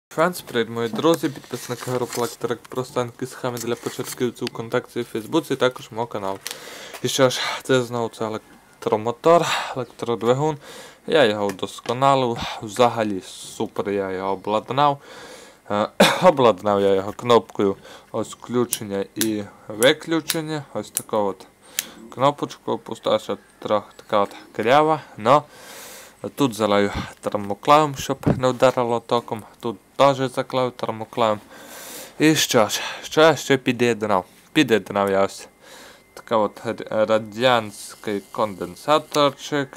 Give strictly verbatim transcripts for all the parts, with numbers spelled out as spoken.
Фанс, привіт, мої друзі, підписники групи Електрик, простанки схеми для початківців ВКонтакті і Фейсбуці, і також мого каналу. І що ж, це знову це електромотор, електродвигун. Я його вдосконалив, взагалі супер я його обладнав. Е, обладнав я його кнопкою ось включення і виключення. Ось таку от кнопочку, пуста, що трохи така от крява, но тут залию термоклеєм, щоб не вдарило током. Тут теж заклею термоклеєм. І що ж, що я ще під'єднав? Під'єднав я ось така от радянський конденсаторчик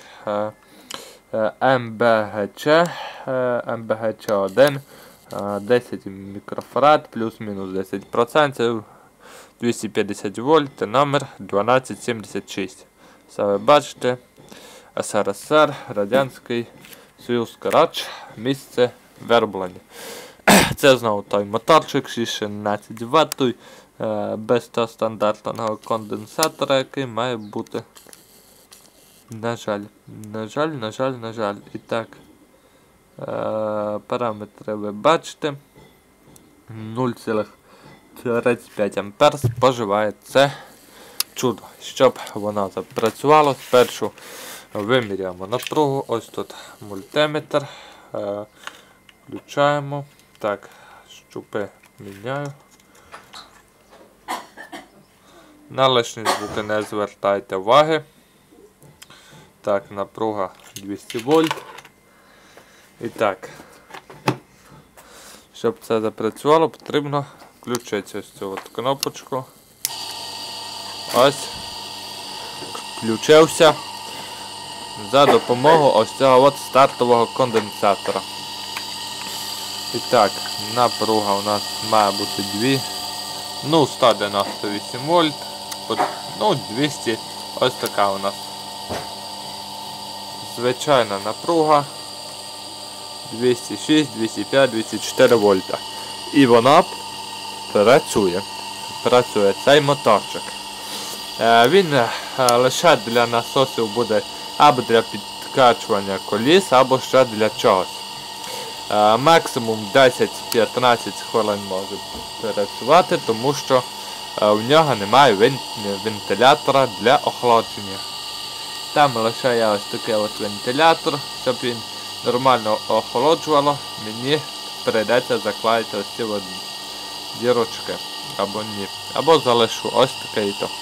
Ем Бе Ге Че Ем Бе Ге Че один, десять мікрофарад, плюс-мінус десять відсотків, двісті п'ятдесят вольт, номер дванадцять сімдесят шість. Це ви бачите, Ес Ер Ес Ер, Радянський Союз, Карач, місце Верблені. Це знову той моторчик шістнадцять ватт, без того стандартного конденсатора, який має бути. На жаль, на жаль, на жаль, на жаль. І так, параметри ви бачите. нуль цілих тридцять п'ять ампер споживає це чудо. Щоб воно запрацювало, спершу виміряємо напругу. Ось тут мультиметр. Включаємо. Так, щупи міняю. На лишні звуки не звертайте уваги. Так, напруга двісті вольт. І так, щоб це запрацювало, потрібно включити ось цю от кнопочку. Ось. Включився за допомогою ось цього от стартового конденсатора. І так, напруга у нас має бути дві, ну сто дев'яносто вісім вольт, ну двісті, ось така у нас звичайна напруга, двісті шість, двісті п'ять, двісті чотири вольта. І вона працює, працює цей моторчик. Він лише для насосів буде або для підкачування коліс, або ще для чогось. Максимум десять-п'ятнадцять хвилин може працювати, тому що в нього немає вентилятора для охолодження. Там лише є ось такий от вентилятор, щоб він нормально охолоджувало, мені прийдеться заклеїти ось ці от дірочки, або ні. Або залишу ось такий то.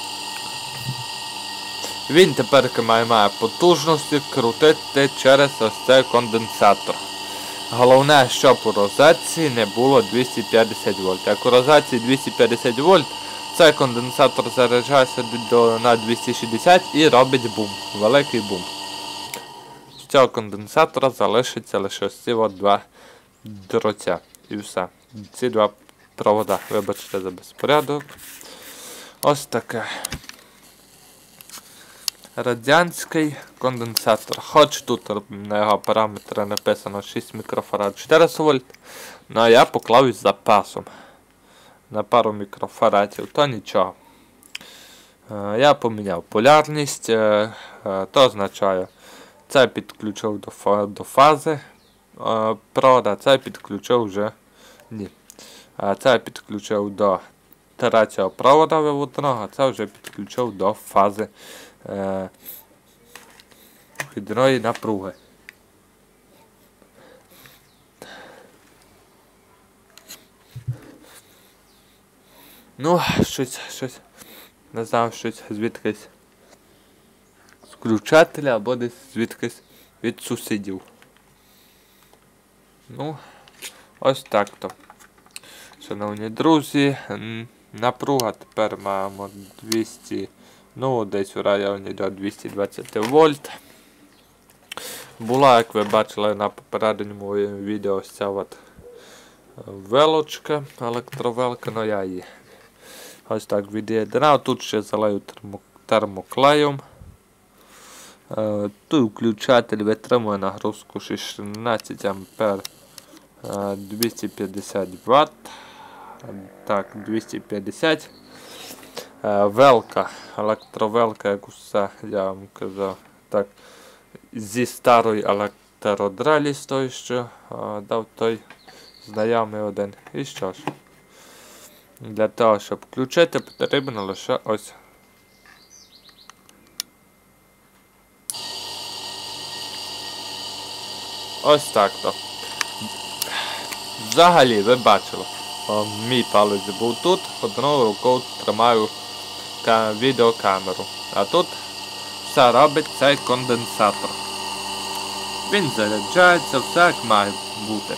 Він тепер має, має потужності крутити через ось цей конденсатор. Головне, щоб у розетці не було двісті п'ятдесят вольт. Як у розетці двісті п'ятдесят вольт, цей конденсатор заряджається до, на двісті шістдесят і робить бум. Великий бум. З цього конденсатора залишиться лише ось ці от два дротя. І все. Ці два провода. Вибачте за безпорядок. Ось таке. Радянський конденсатор. Хоч тут на його параметри написано шість мікрофарад, чотириста вольт, але я поклав із запасом на пару мікрофарадів, то нічого. Я поміняв полярність, то означає, це підключив до, до фази провода, це підключив вже ні. Це підключив до третього провода виводного, це вже підключив до фази вхідної напруги. Ну, щось, щось, не знаю, щось звідкись з включателя або десь звідкись від сусідів. Ну, ось так-то. Шановні друзі, напруга тепер маємо двісті, ну, десь у районі до двісті двадцять вольт. Була, як ви бачили на попередньому відео, ось ця от велочка, електровелка, але я її ось так від'єднав. Тут ще залию термо, термоклеєм. Е, тут включатель витримує нагрузку шістнадцять ампер, е, двісті п'ятдесят ватт. Так, двісті п'ятдесят. Е, велка, електровелка, як усе, я вам казав. Так, зі старої електродрелі з той, що е, дав той знайомий один. І що ж? Для того, щоб включити, потрібно лише ось. Ось так то. Взагалі, ви бачили, о, мій палець був тут, одною рукою тримаю відеокамеру. А тут все робить цей конденсатор. Він заряджається, все як має бути.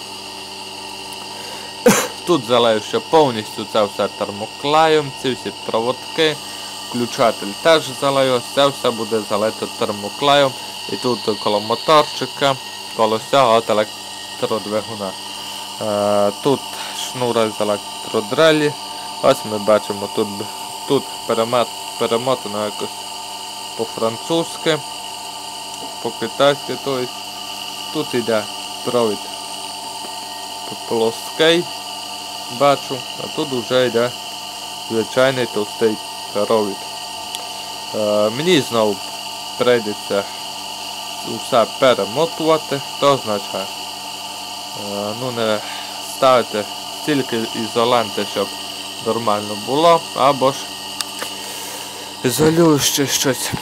Тут залию ще повністю це все термоклеєм, ці всі проводки, включатель теж залию, це все буде залито термоклеєм. І тут коло моторчика, коло всього от електродвигуна. Е, тут шнури з електродрелі. Ось ми бачимо, тут, тут перемет, перемотано якось по-французьки, по-китайськи, тобто тут йде провід плоский, бачу, а тут вже йде звичайний товстий провід. Е, мені знову прийдеться усе перемотувати, то означає, е, ну не ставити стільки ізоленти, щоб нормально було, або ж ізолюю ще щось.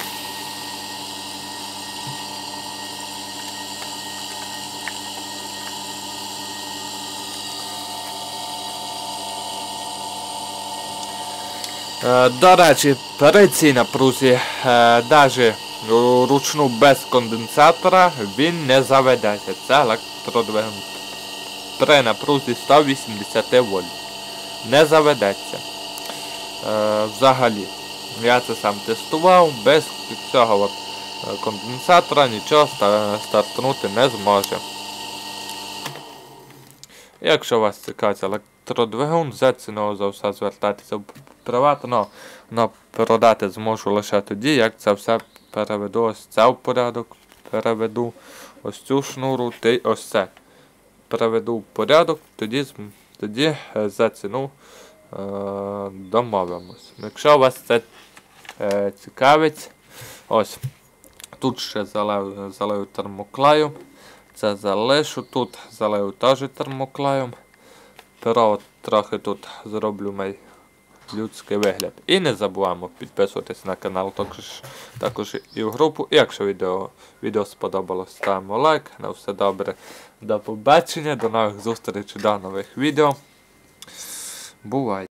Е, до речі, при цій напрузі, е, навіть ручну без конденсатора, він не заведеться. Це електродвигун при напрузі сто вісімдесят вольт. Не заведеться. Е, взагалі. Я це сам тестував, без цього от конденсатора нічого стартнути не зможе. Якщо вас цікавить електродвигун, за ціною за все звертайтеся в приватно, но продати зможу лише тоді, як це все переведу ось це в порядок, переведу ось цю шнуру, і ось це. Переведу в порядок, тоді, тоді за ціну е, домовимось. Якщо вас це е, цікавить, ось, тут ще залию, залию термоклею, це залишу, тут залию теж термоклеєм, перо трохи тут зроблю мій людський вигляд. І не забуваємо підписуватись на канал, також, також і в групу. І якщо відео, відео сподобалось, ставимо лайк. На все добре. До побачення, до нових зустрічей, до нових відео. Бувай!